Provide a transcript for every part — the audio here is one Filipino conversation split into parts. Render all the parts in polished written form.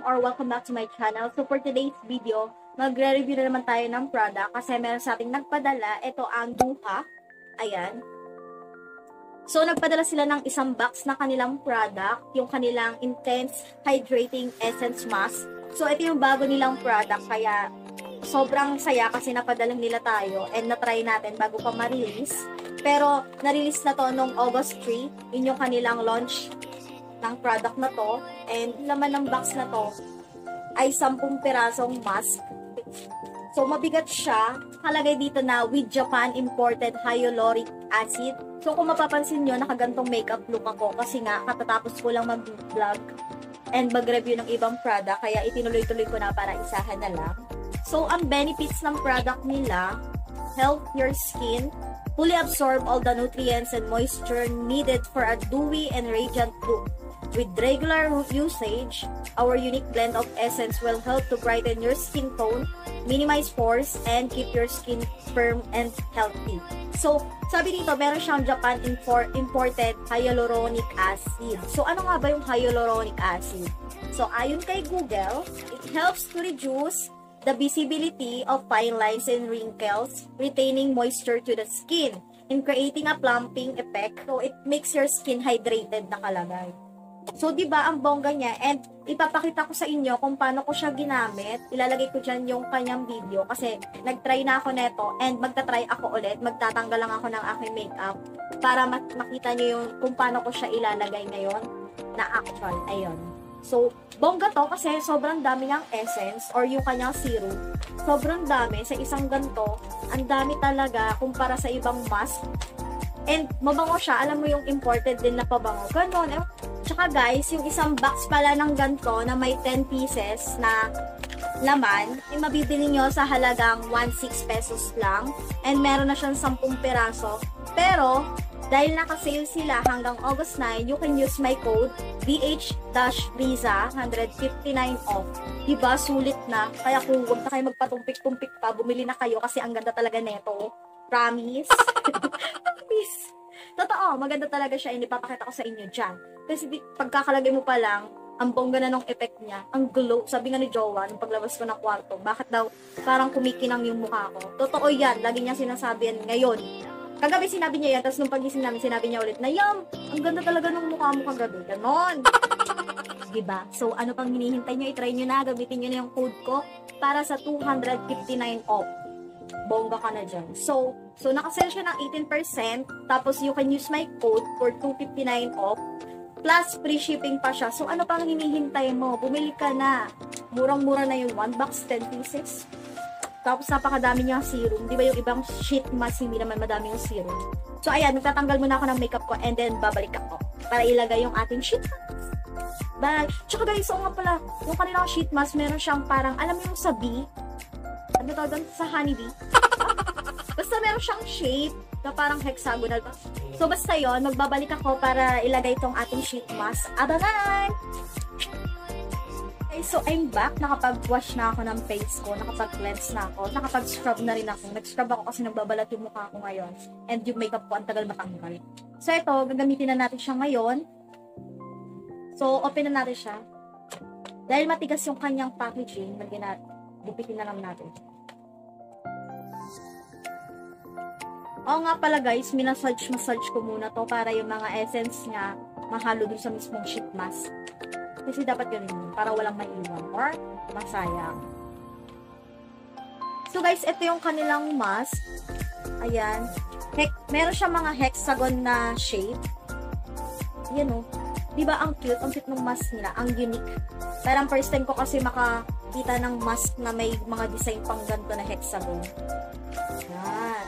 or welcome back to my channel. So for today's video, magre-review na naman tayo ng product kasi meron sa ating nagpadala. Ito ang Duha. Ayan. So nagpadala sila ng isang box na kanilang product, yung kanilang Intense Hydrating Essence Mask. So ito yung bago nilang product kaya sobrang saya kasi napadalang nila tayo and na-try natin bago pa ma-release. Pero na-release na to noong August 3. Yun yung kanilang launch ng product na to, and laman ng box na to ay 10 pirasong mask. So mabigat siya, kalagay dito na with Japan imported hyaluronic acid. So kung mapapansin nyo, nakagantong makeup look ako kasi nga katatapos ko lang mag-vlog and mag-review ng ibang product, kaya itinuloy-tuloy ko na para isahan na lang. So ang benefits ng product nila: help your skin fully absorb all the nutrients and moisture needed for a dewy and radiant look. With regular usage, our unique blend of essence will help to brighten your skin tone, minimize pores, and keep your skin firm and healthy. So, sabi dito, meron siyang Japan imported hyaluronic acid. So, ano nga ba yung hyaluronic acid? So, ayon kay Google, it helps to reduce the visibility of fine lines and wrinkles, retaining moisture to the skin, and creating a plumping effect. So, it makes your skin hydrated nakalagay. So, di ba ang bongga niya? And ipapakita ko sa inyo kung paano ko siya ginamit. Ilalagay ko dyan yung kanyang video kasi nag-try na ako neto and magta-try ako ulit. Magtatanggal lang ako ng aking makeup para makita nyo yung kung paano ko siya ilalagay ngayon na actual. Ayun. So, bongga to kasi sobrang dami ng essence or yung kanyang serum. Sobrang dami. Sa isang ganito, ang dami talaga kumpara sa ibang mask. And mabango siya. Alam mo yung imported din na pabango. Ganon. Tsaka guys, yung isang box pala ng ganito na may 10 pieces na laman, ay mabibili nyo sa halagang 16 pesos lang. And meron na siyang 10 piraso. Pero, dahil naka-sale sila hanggang August 9, you can use my code BH-RIZA 159 off. Diba? Sulit na. Kaya kung huwag na kayo magpatumpik-tumpik pa, bumili na kayo kasi ang ganda talaga neto. Promise. Promise. Totoo, maganda talaga siya. Hindi papakita ko sa inyo dyan. Kasi pagkakalagay mo pa lang, ang bongga na ng effect niya, ang glow. Sabi nga ni Jowa, nung paglabas ko ng kwarto, bakit daw parang kumikinang yung mukha ko? Totoo yan. Lagi niya sinasabi yan ngayon. Kagabi sinabi niya yan, tapos nung pagising namin, sinabi niya ulit na, Yam, ang ganda talaga ng mukha mo kagabi. Ganon. Diba? So, ano pang hinihintay nyo? I-try nyo na. Gamitin nyo na yung code ko para sa 259 off. Bongga ka na dyan. So nakasell siya ng 18%, tapos you can use my code for 259 off, plus free shipping pa siya. So, ano pang hinihintay mo? Bumili ka na. Murang-mura na yung 1 box, 10 pieces. Tapos, napakadami niya serum. Di ba yung ibang sheet mask, hindi naman madami yung serum. So, ayan, magtatanggal muna ako ng makeup ko and then babalik ako para ilagay yung ating sheet mask. Bye! Tsaka guys, nga pala, yung kanilang sheet mask, meron siyang parang, alam mo yung sa bee? Ano tawag doon? Sa honeybee? Basta meron siyang shape na parang hexagonal. So, basta yon, magbabalik ako para ilagay itong ating sheet mask. Abangan! Okay, so I'm back. Nakapag-wash na ako ng face ko. Nakapag-cleanse na ako. Nakapag-scrub na rin ako. Nag-scrub ako kasi nagbabalat yung mukha ko ngayon. And yung makeup ko, ang tagal matanggal. So, ito, gagamitin na natin siya ngayon. So, open na natin siya. Dahil matigas yung kanyang packaging, gupitin na lang natin. Oo nga pala guys, massage ko muna to para yung mga essence niya mahalo dun sa mismong sheet mask. Kasi dapat yun para walang maiwan or masayang. So guys, ito yung kanilang mask. Ayan. Meron siya mga hexagon na shape. Yan o. Diba ang cute? Ang cute ng mask nila. Ang unique. Parang first time ko kasi makakita ng mask na may mga design pang ganito na hexagon. Yan.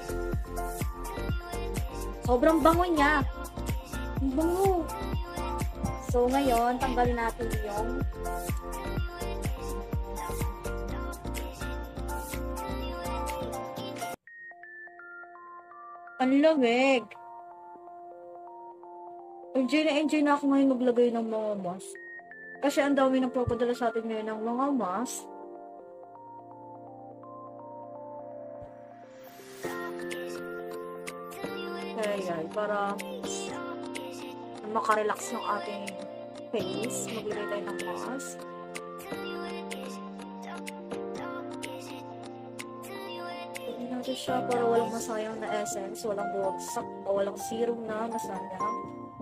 Sobrang bango niya. Ang bango. So, ngayon, tanggalin natin yung ang lamig. Enjoy na ako ngayon maglagay ng mga mask. Kasi ang dami nagpapadala sa atin ngayon ng mga mask. Kaya yan, para makarelax ng ating face, maglagay tayo ng mask. natin siya para walang masayang na essence, walang bumagsak, walang serum na masayang.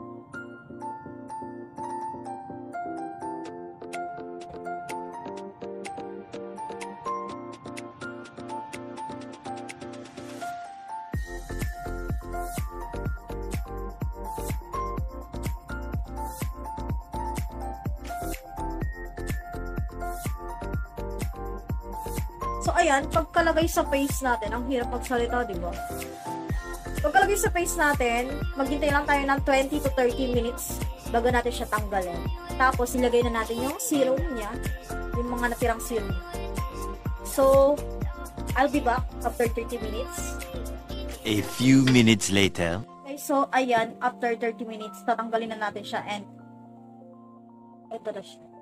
So, ayan, pagkalagay sa face natin, ang hirap magsalita, di ba? Pagkalagay sa face natin, maghintay lang tayo ng 20 to 30 minutes bago natin siya tanggalin. Tapos, ilagay na natin yung serum niya, yung mga natirang serum. So, I'll be back after 30 minutes. A few minutes later. Okay, so, ayan, after 30 minutes, tatanggalin na natin siya and ito na siya.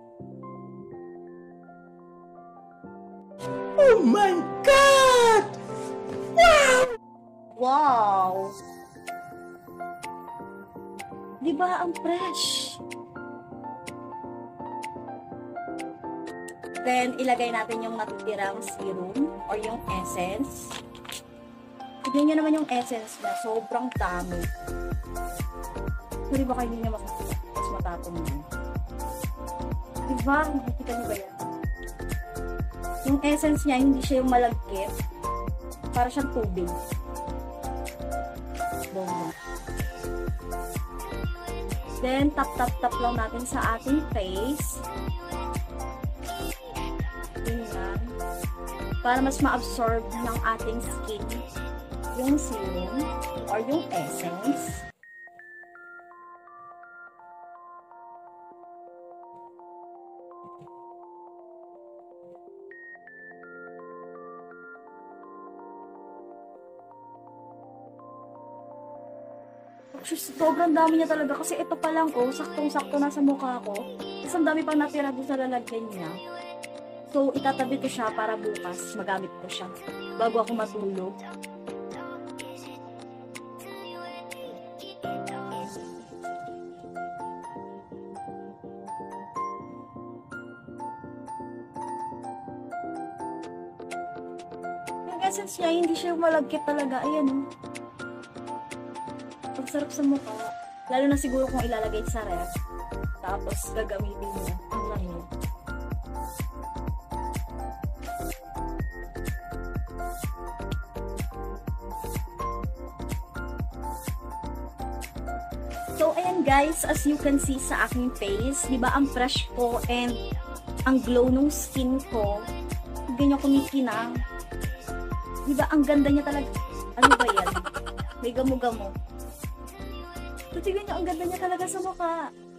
Oh my God! Wow! Wow! Diba ang fresh? Then, ilagay natin yung natitirang serum or yung essence. Tignan nyo naman yung essence na sobrang dami. Hindi ba kayo hindi nyo makikita? Mas matapong yun. Diba? Nakikita nyo ba yan? Yung essence niya, hindi siya yung malagkit. Para siyang tubig. Bomba. Then, tap lang natin sa ating face. Tingnan. Para mas ma-absorb ng ating skin yung serum or yung essence. Sobrang dami niya talaga kasi ito pa lang saktong-sakto na sa mukha ko. Tapos ang dami pang natira doon sa lalagyan niya. So, itatabi ko siya para bukas magamit ko siya bago ako matulog. Yung essence niya, hindi siya malagkit talaga. Ayan sarap sa mukha. Lalo na siguro kung ilalagay sa ref. Tapos gagamitin mo. Ang lamig. So, ayan guys, as you can see sa aking face, di ba ang fresh ko and ang glow ng skin ko. Ganyan kumikinang. Di ba ang ganda niya talaga? Ano ba yan? May gamo-gamo. So, tignan nyo, ang ganda niya talaga sa mukha.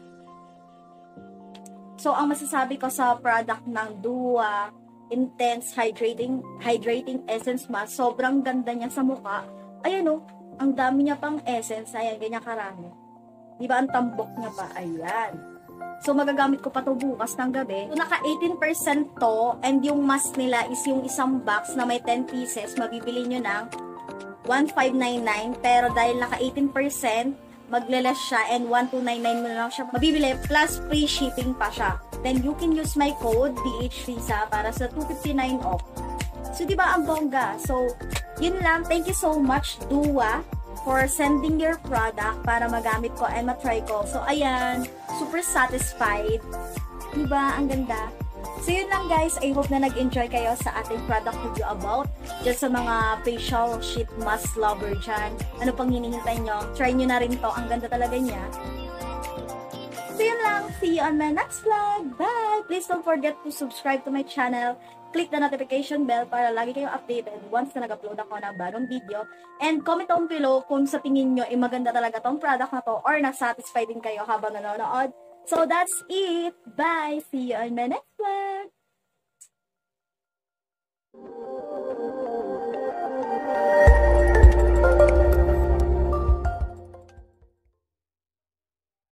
So, ang masasabi ko sa product ng Dua Intense Hydrating Essence Mask, sobrang ganda niya sa mukha. Ayan ang dami niya pang essence. Ayan, ganyan karami. Diba, ang tambok niya pa. Ayan. So, magagamit ko pa to bukas ng gabi. So, naka 18% to, and yung mask nila is yung isang box na may 10 pieces. Mabibili nyo ng 1,599. Pero dahil naka 18%, magle-less siya and 1,299 mo na lang siya mabibili plus free shipping pa siya. Then you can use my code DHRISA para sa 259 off. So, diba ang bongga? So, yun lang. Thank you so much, Dua, for sending your product para magamit ko and matry ko. So, ayan. Super satisfied. Diba? Ang ganda. So, yun lang guys. I hope na nag-enjoy kayo sa ating product review about just sa mga facial sheet mask lover dyan. Ano pang hinihintay nyo? Try nyo na rin to. Ang ganda talaga niya. So, yun lang. See you on my next vlog. Bye! Please don't forget to subscribe to my channel. Click the notification bell para lagi kayong updated once na nag-upload ako ng bagong video. And comment down below kung sa tingin nyo maganda talaga tong product na to or na-satisfied din kayo habang nanonood. So, that's it. Bye! See you on my next vlog.